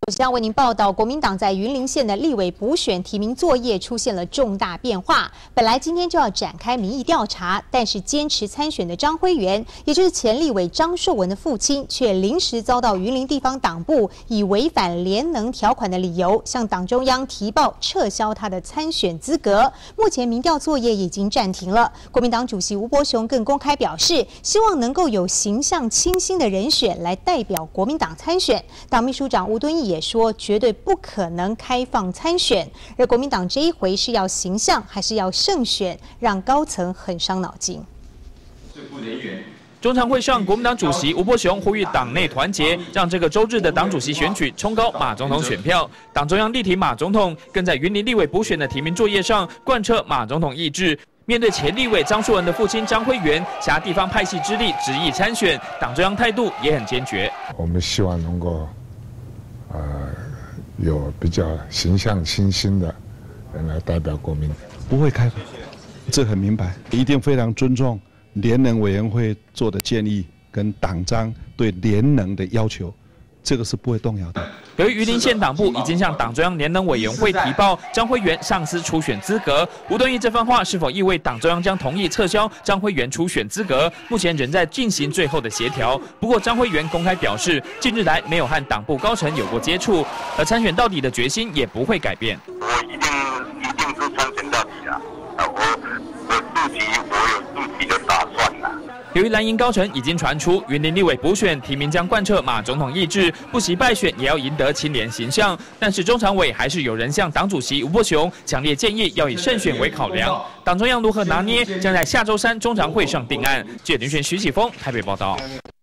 首先要为您报道，国民党在云林县的立委补选提名作业出现了重大变化。本来今天就要展开民意调查，但是坚持参选的张辉元，也就是前立委张硕文的父亲，却临时遭到云林地方党部以违反联能条款的理由，向党中央提报撤销他的参选资格。目前民调作业已经暂停了。国民党主席吴伯雄更公开表示，希望能够有形象清新的人选来代表国民党参选。党秘书长吴敦义也说，绝对不可能开放参选。而国民党这一回是要形象，还是要胜选，让高层很伤脑筋。 中常会上，国民党主席吴伯雄呼吁党内团结，让这个周日的党主席选举冲高马总统选票。党中央力挺马总统，更在云林立委补选的提名作业上贯彻马总统意志。面对前立委张硕文的父亲张辉元挟地方派系之力执意参选，党中央态度也很坚决。 我们希望能够，有比较形象清新的人来代表国民党， 不会开放，这很明白，一定非常尊重联能委员会做的建议跟党章对联能的要求，这个是不会动摇的。 由于云林县党部已经向党中央联能委员会提报张辉元丧失初选资格，吴敦义这番话是否意味党中央将同意撤销张辉元初选资格？目前仍在进行最后的协调。不过张辉元公开表示，近日来没有和党部高层有过接触，而参选到底的决心也不会改变。 我一定是参选到底的，我有自己的打算啦。 由于蓝营高层已经传出云林立委补选提名将贯彻马总统意志，不惜败选也要赢得清廉形象。但是中常委还是有人向党主席吴伯雄强烈建议要以胜选为考量。党中央如何拿捏，将在下周3中常会上定案。记者林璇、徐启峰台北报道。